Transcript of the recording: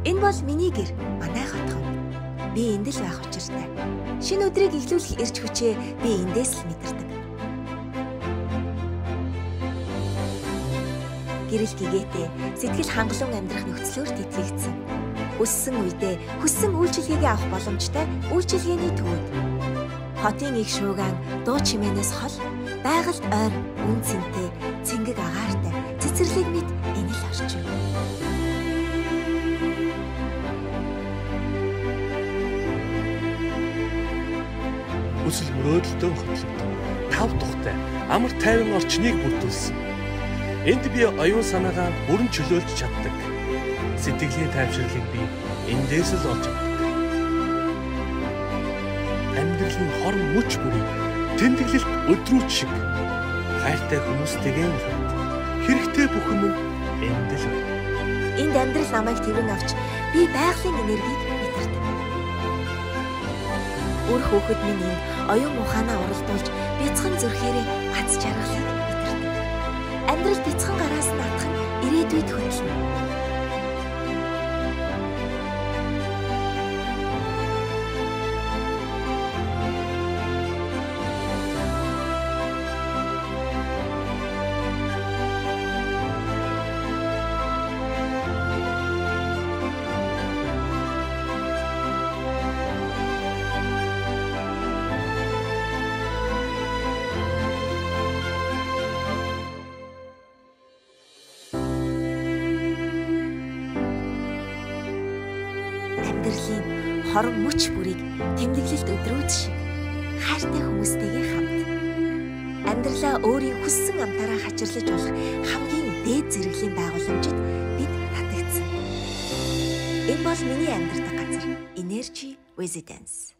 Энэ бол миний гэр, манай хотхон. Би энд л байх учиртай. Шинэ өдрийг эхлүүлэх эрч хүчээ би эндээс л мэдэрдэг. Гэрэл гэгээтэй сэтгэл хангалуун амьдрах нөхцлөөр тэтгэгдсэн. Өссөн үедээ хүссэн үйлчилгээгээ авах боломжтой үйлчилгээний төвөд. Хотын их шуугаан дуу чимээнээс хол байгальд ойр үн цэнтэй цэнгэг агаартай цэцэрлэг мэд энэ л орчин. Хүсэл мөрөөдөлтөө хөтлөгдөн 5 тухтай амар тайван орчныг бүрдүүлсэн. Энд би оюун санаагаа бүрэн чөлөөлж чаддаг. Сэтгэлийн тайвширлыг би эндээс л олж авдаг. Амьдрал нь хор мөч бүрий тэмдэглэлт өдрүүч шиг хайртай хүмүүстэйгээ хэрэгтэй бүхэн нь энд л байна. Энд амьдрал намайг тэрэн авч би байгалийн энергийг мэдэрдэг. Үр хөөхд минь энэ оюун ухаанаа уралдуулж бяцхан зүрхээрээ гац жаргалыг мэдэрдэг. Амьдрал бяцхан гараас наадах нь ирээдүйд хөтлөн. Амьдралын хорон мөч бүрийг тэмдэглэлт өдрүүд шиг хайртай хүмүүстэйгээ хамт амьдралаа өөрийн хүссэн амтаараа хачирлаж болох хамгийн дээд зэрэглэлийн байгууламжид бид татагдсан. Энэ бол миний амьдардаг газар Energy Residence.